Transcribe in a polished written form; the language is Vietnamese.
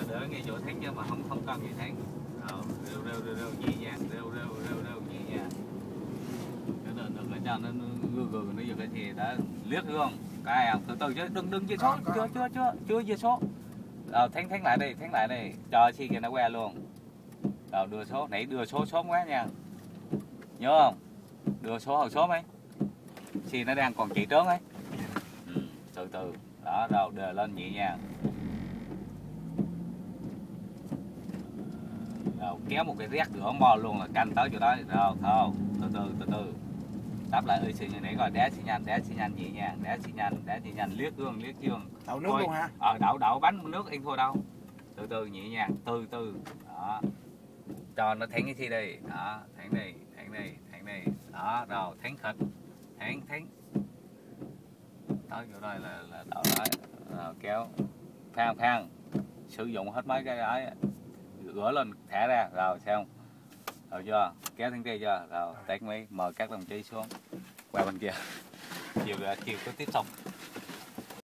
đỡ ngay chỗ thắng chứ mà không cần gì thắng. Rêu nhẹ nhàng, rêu nhẹ nhàng. Đừng để cho nó gừ nó vô cái thì đã liếc luôn. Cái từ từ chứ đừng dây số, chưa dây số. Rồi thắng lại đi, cho chi kia nó que luôn. Rồi đưa số, nãy đưa số sớm quá nha. Nhớ không? Đưa số hồi sớm ấy. Chi nó đang còn chạy trớn ấy. Từ từ. Đó, rồi đưa lên nhẹ nhàng. Rồi kéo một cái rét rửa bò luôn là canh tới chỗ đó. Rồi thôi, từ từ. Đáp lại ơi xì như nãy rồi, đá xì nhanh nhẹ nhàng, đá xì nhanh, liếc gương. Đậu nước luôn hả? Đậu bánh nước anh thôi đâu. Từ từ nhẹ nhàng, từ từ. Đó. Cho nó thắng cái thi đi. Đó, thắng đi. Đó, rồi thắng thịt. Thắng. Tới chỗ đây là đậu đấy. Rồi kéo. Phan. Sử dụng hết mấy cái ấy. Rửa lên, thả ra, rồi xem. Rồi chưa? Kéo thắng kia chưa? Rồi, tách mấy, mời các đồng chí xuống qua bên kia. Chiều có tiếp tục.